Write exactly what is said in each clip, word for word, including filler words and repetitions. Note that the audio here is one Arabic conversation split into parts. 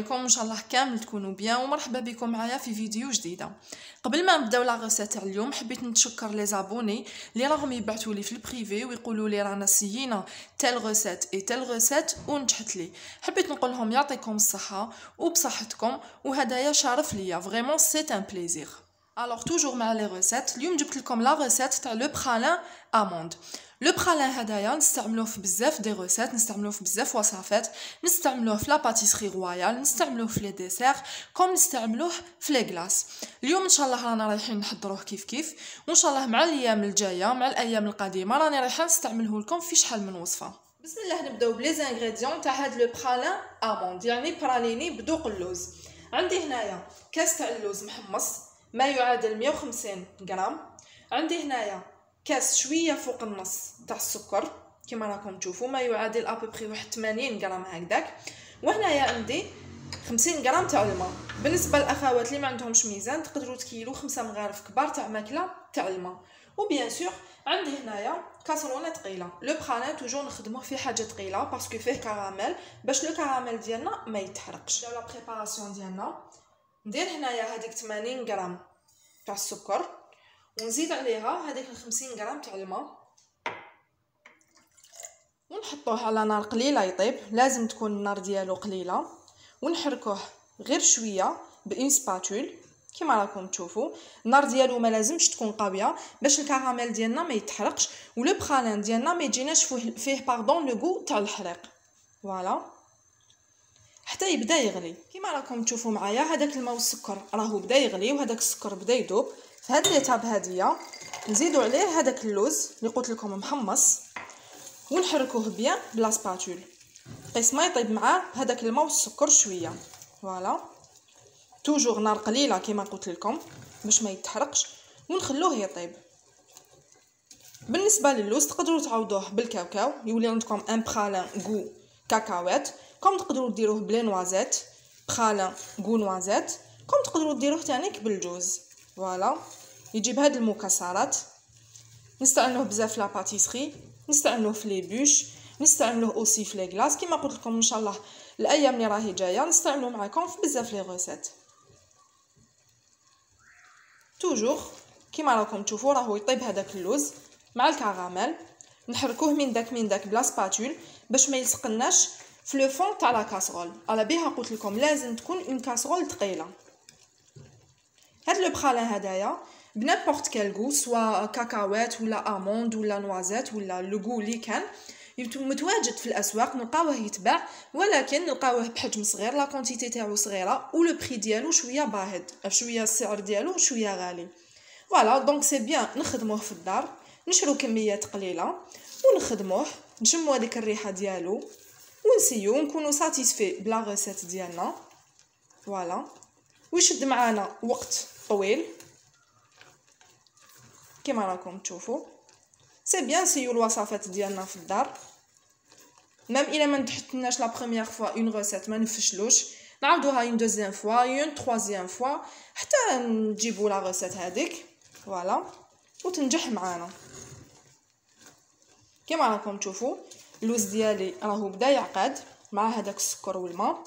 عليكم، ان شاء الله كامل تكونوا بيان ومرحبا بكم معايا في فيديو جديده. قبل ما نبداو لا غوسيت تاع اليوم حبيت نتشكر لي زابوني اللي راهم يبعثوا لي في البريفي ويقولوا لي رانا سيينا تال غوسيت اي تال غوسيت ونجحت لي. حبيت نقول لهم يعطيكم الصحه وبصحتكم، وهدايا شرف ليا فريمون سي ان بليزير. الوغ توجور مع لي غوسيت، اليوم جبت لكم لا غوسيت تاع لو برالين اموند. لو برالين هدايا نستعملوه في بزاف دي غوسيت، نستعملوه في بزاف وصفات، نستعملوه في لا باتيسري رويال، نستعملوه في لي ديسير، كوم نستعملوه في لي غلاس. اليوم ان شاء الله رانا رايحين نحضروه كيف كيف، وان شاء الله مع الايام الجايه مع الايام القادمه راني رايحه نستعمله لكم في شحال من وصفه. بسم الله نبداو بلي زانغريديون تاع هاد لو برالين اموند، يعني براليني بدوق اللوز. عندي هنايا كاس تاع اللوز محمص ما يعادل مية وخمسين غرام. عندي هنايا كاس شويه فوق النص تاع السكر كما راكم تشوفوا ما يعادل ابوبري واحد ثمانين غرام هكذاك. وهنايا عندي خمسين غرام تاع الماء. بالنسبه للاخوات اللي ما عندهمش ميزان تقدروا تكيلوا خمسة مغارف كبار تاع ماكله تاع الماء. وبيان سور عندي هنايا كاسرونه ثقيله. لو برالين توجور نخدموه في حاجه ثقيله باسكو فيه كراميل باش لو كراميل ديالنا ما يتحرقش. لا بريباراسيون ديالنا ندير هنايا هذيك ثمانين غرام تاع السكر ونزيد عليها هذيك خمسين غرام تاع الماء ونحطوه على نار قليله يطيب. لازم تكون النار ديالو قليله ونحركوه غير شويه بان سباتول كما راكم تشوفوا. النار ديالو ما لازمش تكون قويه باش الكراميل ديالنا ما يتحرقش ولو برالين ديالنا ما يجيناش فيه باردون لو غو تاع الحريق. فوالا حتى يبدا يغلي كما راكم تشوفوا معايا. هذاك الماء والسكر راهو بدا يغلي وهذاك السكر بدا يذوب. في هاد ليطاب هاديه نزيدو عليه هذاك اللوز اللي قلت لكم محمص ونحركوه بيان بلا سباتول قيس ما يطيب معاه هذاك الماء والسكر شويه. فوالا توجور نار قليله كما قلت لكم باش ما يتحرقش ونخلوه يطيب. بالنسبه للوز تقدروا تعوضوه بالكاوكاو يولي عندكم ان برالين غو كاكاوات، كوم تقدروا ديروه بلي نوازيت برالين غو نوازيت، كوم تقدروا ديروه تانيك بالجوز. فوالا يجيب هاد المكسرات. نستعملوه بزاف لا باتيسري، نستعملوه في لي بوش، نستعملوه اوسي في لي غلاس. كما قلت لكم ان شاء الله الايام اللي راهي جايه نستعملوه معكم في بزاف لي غوسيت. توجور كما راكم تشوفوا راهو يطيب هذاك اللوز مع الكراميل. نحركوه من داك من داك بلا سباتول باش ما يلصقناش في لو فون تاع لا كاسرول. على بها قلت لكم لازم تكون اون كاسرول ثقيله. هاد لو برالين هدايا بنابورت كال غو سوا كاكاوات ولا اموند ولا نوازيت ولا لو غو اللي كان متواجد في الاسواق نلقاوه يتباع، ولكن نلقاوه بحجم صغير لا كونتيتي تاعو صغيره ولو بري ديالو شويه باهظ، شويه السعر ديالو شويه غالي. فوالا دونك سي بيان نخدموه في الدار، نشرو كميات قليله ونخدموه نشمو هذيك الريحه ديالو ونسيو نكونوا ساتيسفي بلا غوسيت ديالنا. فوالا ويشد معانا وقت طويل كما راكم تشوفوا. سي بيان سيو الوصفات ديالنا في الدار ميم الا ما نتحتناش لا بروميير فوا اون غوسيت ما نفشلوش نعاودوها اون دوزيام فوا اون تروازيام فوا حتى نجيبوا لا غوسيت هذيك. فوالا وتنجح معانا كما راكم تشوفوا. اللوز ديالي راهو بدا يعقد مع هذاك السكر والماء.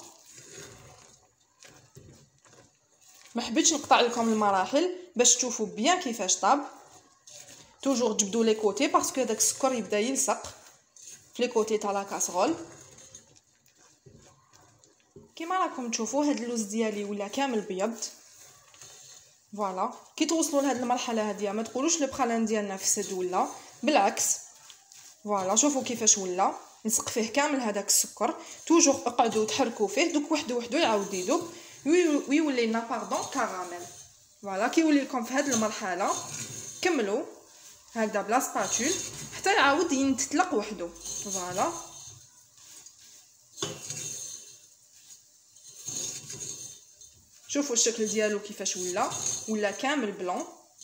ما حبيتش نقطع لكم المراحل باش تشوفوا بيان كيفاش طاب. توجور جبدوا لي كوتي باسكو هذاك السكر يبدا يلصق في لي كوتي تاع لا كاسرول. كما راكم تشوفوا هاد اللوز ديالي ولا كامل بيض. فوالا كي توصلوا لهاد المرحله هاديه ما تقولوش لو برالين ديالنا فسد ولا بالعكس. فوالا شوفوا كيفاش ولا نسق فيه كامل هذاك السكر. توجور اقعدوا تحركوا فيه دوك وحده وحده يعاود يذوب ويولي لنا باردون كراميل. فوالا كي يولي لكم في هذه المرحله كملوا هكذا بلا سباتول حتى يعاود ينتطلق وحده. فوالا شوفوا الشكل ديالو كيفاش ولا ولا كامل بلون.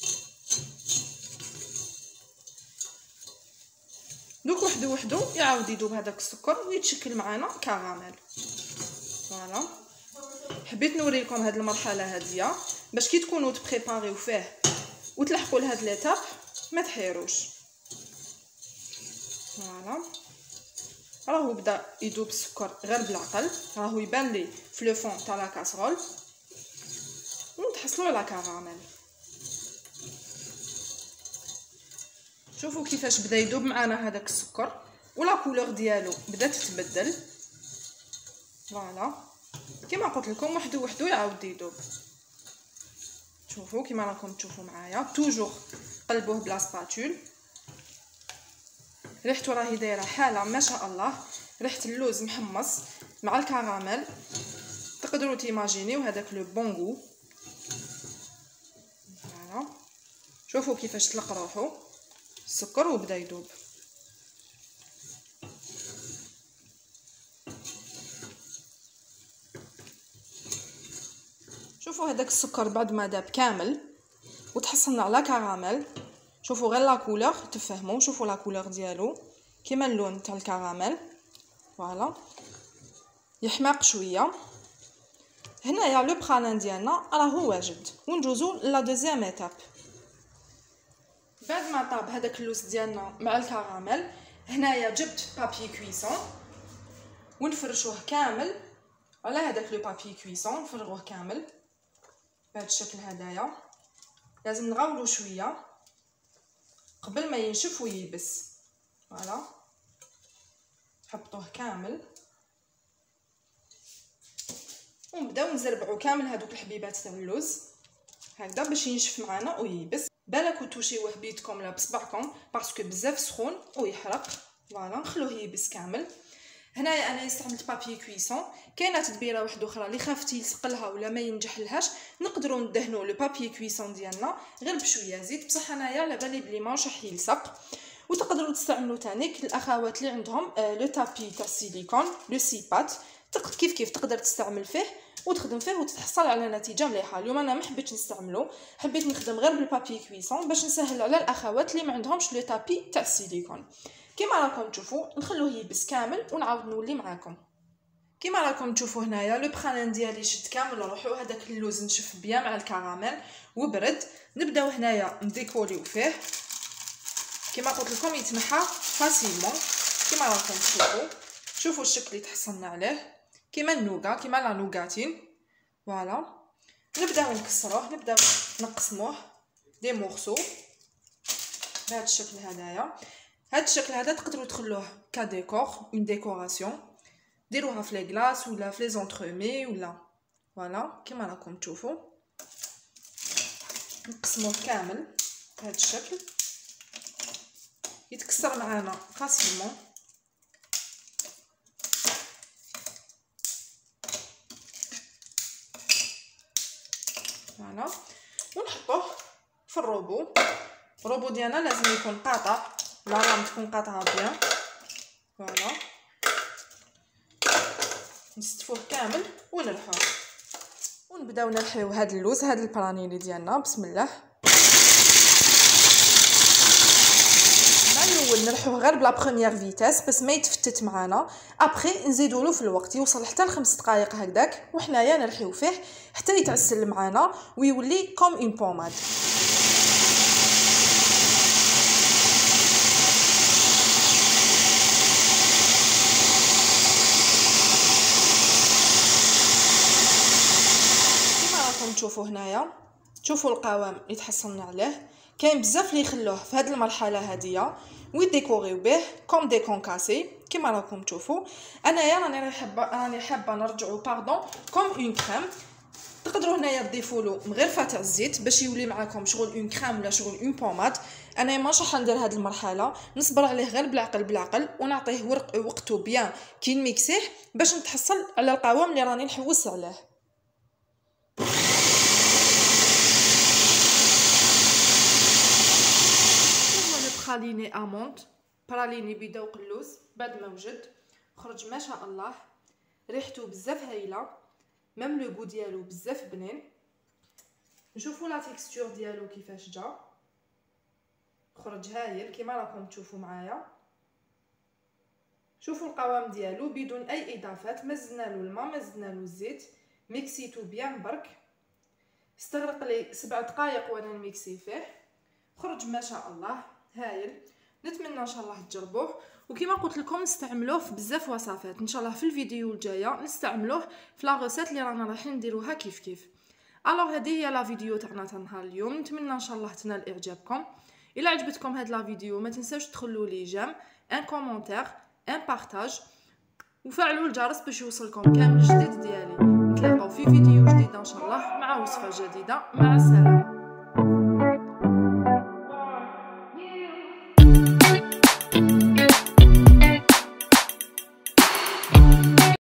دوك وحده وحده يعاود يذوب هذاك السكر ويتشكل معنا كراميل. فوالا حبيت نوريكم هاد المرحله هاديه باش كي تكونوا تبريباريو فيه وتلحقوا لهاد ليطاب ما تحيروش. فوالا راهو بدا يذوب السكر غير بالعقل، راهو يبان لي في لو فون تاع لا كاسرول، ونتحصلوا على كراميل. شوفوا كيفاش بدا يذوب معنا هذاك السكر ولا كولور ديالو بدات تتبدل. فوالا كما قلت لكم وحدو وحدو يعاود يذوب. شوفوا كما راكم تشوفوا معايا، توجور قلبوه بلا سباتول. ريحته راهي دايره حاله ما شاء الله، ريحه اللوز محمص مع الكراميل، تقدروا تيماجينيو هذاك لو بونغو. فوالا شوفوا كيفاش طلق روحو السكر وبدا يذوب. شوفوا هذاك السكر بعد ما داب كامل وتحصلنا على كراميل. شوفوا غير لا كولور تفهموا، شوفوا لا كولور ديالو كيما اللون تاع الكراميل. فوالا يحماق شويه. هنايا لو برالين ديالنا راهو واجد، وندوزو لا دوزيام ايتاب. بعد ما طاب هذاك اللوز ديالنا مع الكراميل، هنايا جبت بابي كويسون ونفرشوه كامل على هذاك لو بابي كويسون، نفرغوه كامل بهذا الشكل هدايا. لازم نغاولو شويه قبل ما ينشف وييبس. فوالا نحطوه كامل ونبداو نزربعو كامل هذوك الحبيبات تاع اللوز هكذا باش ينشف معنا وييبس. بالك توشيوه بيدكم لا بصبعكم باسكو بزاف سخون ويحرق. فوالا نخلوه ييبس كامل. هنايا انا استعملت بابي كويسون. كاينه تدبيره واحده اخرى اللي خافتي يلصق لها ولا ما ينجح لهاش، نقدروا ندهنوا لو بابي كويسون ديالنا غير بشويه زيت، بصح انايا على بالي بلي ماش راح يلصق. وتقدروا تستعملوا تانيك الاخوات اللي عندهم آه لو تابي تاع السيليكون لو سيبات، كيف كيف تقدر تستعمل فيه وتخدم فيه وتتحصل على نتيجه مليحه. اليوم انا ما حبيتش نستعملو، حبيت نخدم غير بالبابي كويسون باش نسهل على الاخوات اللي ما عندهمش لو تابي تاع السيليكون. كيما راكم تشوفوا نخلوه يبس كامل ونعاود نولي معاكم. كيما راكم تشوفوا هنايا لو برالين ديالي شد كامل روحو، هذاك اللوز نشف بيان مع الكراميل وبرد. نبداو هنايا نديكوليو فيه. كيما قلت لكم يتنحى فاسيلمون كيما راكم تشوفوا. شوفوا الشكل اللي تحصلنا عليه كيما النوغا، كيما لا نوغاتين. فوالا نبداو نكسروه، نبداو نقسموه دي مورسو بهذا الشكل هدايا. هاد الشكل هذا تقدروا تخلوه كديكور، اون ديكوراسيون، ديروها في لي غلاس ولا في لي زونترومي ولا. فوالا كيما راكم تشوفوا نقسموه كامل بهذا الشكل يتكسر معنا فاسيلمون. فوالا ونحطوه في الروبو. الروبو ديالنا لازم يكون قاطع، لا رام تكون قاطعه بيان. فوالا نستفوه كامل ونرحوه ونبداو نرحيو هاد اللوز، هاد البرانيلي ديالنا. بسم الله. الاول نرحوه غير بلا بروميير فيتاس باش ما يتفتت معانا، ابري نزيدولو في الوقت يوصل حتى لخمس دقائق هكذاك، وحنايا نرحيو فيه حتى يتعسل معانا ويولي كوم اون بوماد. تشوفوا هنايا شوفوا القوام اللي تحصلنا عليه. كاين بزاف اللي يخلوه في هذه المرحله هذه ويديكوريو به كوم دي كونكاسي كيما راكم تشوفوا. انايا راني حابه راني حابه نرجعوا باردون كوم اون كريم. تقدروا هنايا تضيفوا له مغرفه تاع الزيت باش يولي معكم شغل اون كريم ولا شغل اون بوماد. انا ماشي راح ندير هذه المرحله، نصبر عليه غير بالعقل بالعقل ونعطيه وقته بيان كي نميكسيه باش نتحصل على القوام اللي راني نحوس عليه. براليني امونت، براليني بذوق اللوز بعد ما وجد خرج ما شاء الله، ريحته بزاف هايله، ميم لو غو ديالو بزاف بنين. نشوفوا لا تيكستور ديالو كيفاش جا، خرج هايل كيما راكم تشوفوا معايا. شوفوا القوام ديالو بدون اي اضافات، ما زدنا له الماء ما زدنا له الزيت، ميكسيتو بيان برك. استغرق لي سبع دقائق وانا نميكسي فيه، خرج ما شاء الله هايل. نتمنى ان شاء الله تجربوه، وكما قلت لكم نستعملوه في بزاف وصفات. ان شاء الله في الفيديو الجايه نستعملوه في لا روسيت اللي رانا رايحين نديروها كيف كيف. الوغ هذه هي لا فيديو تاعنا تاع نهار اليوم، نتمنى ان شاء الله تنال اعجابكم. الا عجبتكم هاد لا فيديو ما تنساوش تدخلوا لي جيم، ان كومونتير، ان بارطاج، وفعلوا الجرس باش يوصلكم كامل جديد ديالي. نتلاقاو في فيديو جديد ان شاء الله مع وصفه جديده. مع السلامه.